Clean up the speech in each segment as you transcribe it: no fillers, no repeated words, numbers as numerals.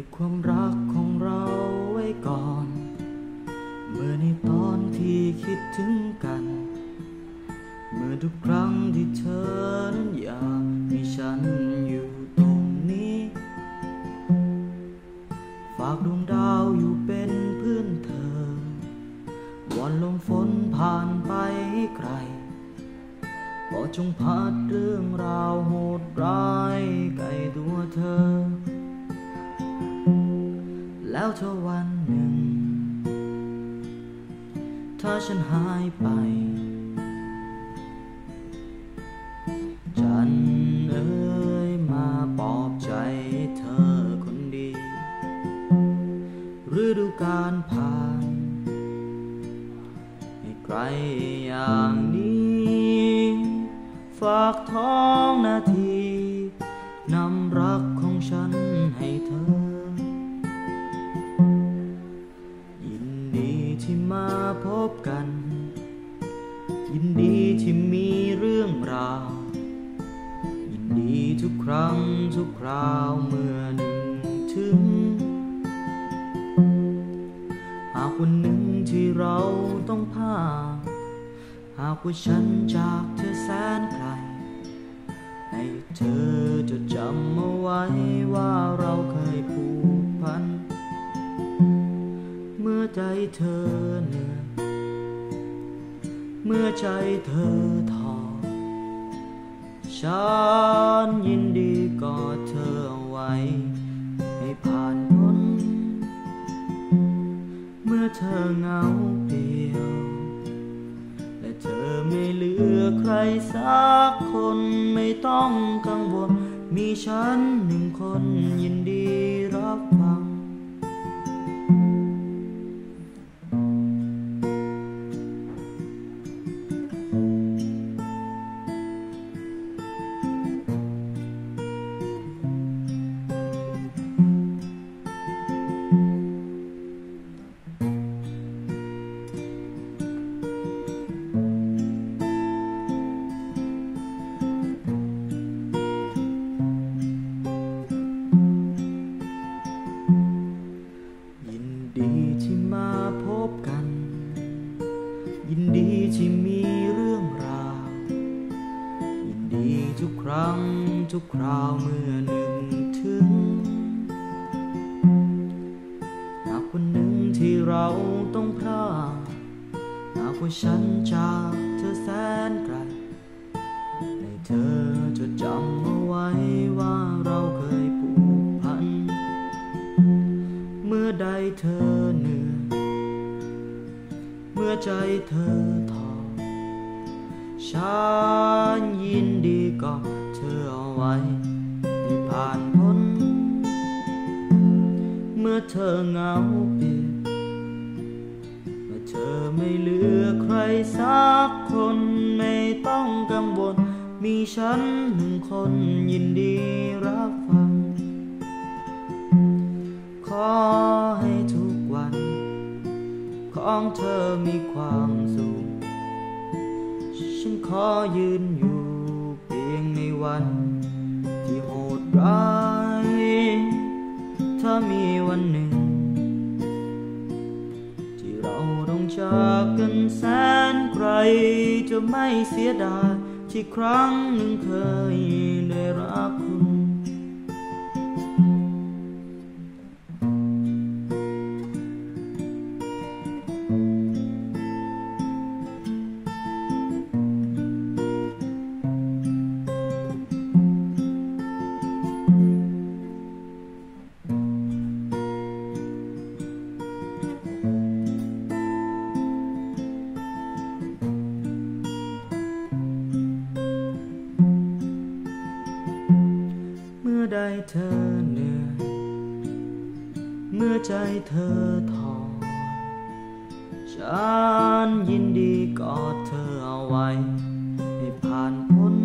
ความรักของเราไว้ก่อนเมื่อในตอนที่คิดถึงกันเมื่อทุกครั้งที่เธอนั้นอยากให้ฉันอยู่ตรงนี้ฝากดวงดาวอยู่เป็นเพื่อนเธอวันลมฝนผ่านไปให้ไกลก็จงพัดเรื่องราวโหดร้ายใกล้ตัวเธอแล้วเธอวันหนึ่งถ้าฉันหายไปฉันเอ่ยมาปลอบใจเธอคนดีฤดูกาลผ่านให้ไกลอย่างนี้ฝากท้องนาทีนำรักของฉันให้เธอยินดีที่มาพบกันยินดีที่มีเรื่องราวยินดีทุกครั้งทุกคราวเมื่อนึกถึงหากวันหนึ่งที่เราต้องพากหากว่าฉันจากเธอแสนไกลให้เธอจดจำเอาไว้ว่าเราเคยผูกพันเมื่อใจเธอเหนื่อยเมื่อใจเธอท้อฉันยินดีกอดเธอเอาไว้ให้ผ่านพ้นเมื่อเธอเหงาเปลี่ยวและเธอไม่เหลือใครสักคนไม่ต้องกังวลมีฉันหนึ่งคนยินดีรับฟังยินดีที่มีเรื่องราวยินดีทุกครั้งทุกคราวเมื่อนึกถึงหากวันหนึ่งที่เราต้องพลาดหากว่าฉันจากเธอแสนไกลให้เธอจดจำเอาไว้ว่าเราเคยผูกพันเมื่อใดเธอเหนื่อยเมื่อใจเธอท้อฉันยินดีกอดเธอเอาไว้ให้ผ่านพ้นเมื่อเธอเหงาเปลี่ยวเมื่อเธอไม่เหลือใครสักคนไม่ต้องกังวลมีฉันหนึ่งคนยินดีรับฟังขอให้ทุกวันของเธอมีความสุขฉันขอยืนอยู่เพียงในวันที่โหดร้ายถ้ามีวันหนึ่งที่เราต้องจากกันแสนไกลจะไม่เสียดายที่ครั้งหนึ่งเคยได้รักคุณเมื่อใดเธอเหนื่อยเมื่อใจเธอท้อฉันยินดีกอดเธอเอาไว้ให้ผ่านพ้น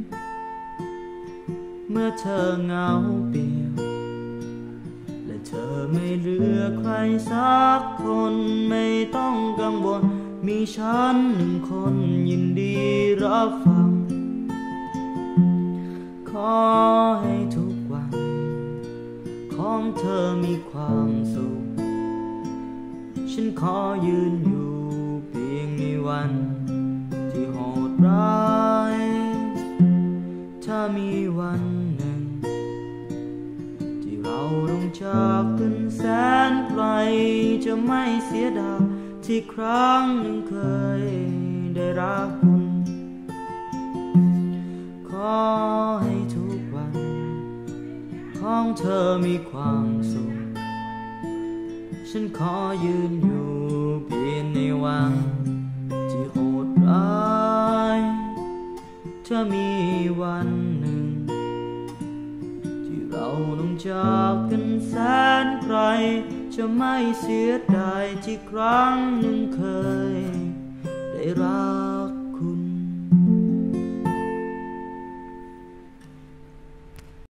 เมื่อเธอเหงาเปลี่ยวและเธอไม่เหลือใครสักคนไม่ต้องกังวลมีฉันหนึ่งคนยินดีรับฟัง ขอให้ทุกวันขอของเธอมีความสุขฉันขอยืนอยู่เพียงในวันที่โหดร้ายถ้ามีวันหนึ่งที่เราต้องจากกันแสนไกลจะไม่เสียดายที่ครั้งหนึ่งเคยได้รักคุณขอให้ทุกวันของเธอมีความสุขฉันขอยืนอยู่เพียงในวันที่โหดร้ายถ้ามีวันหนึ่งที่เราต้องจากกันแสนไกลจะไม่เสียดายที่ครั้งหนึ่งเค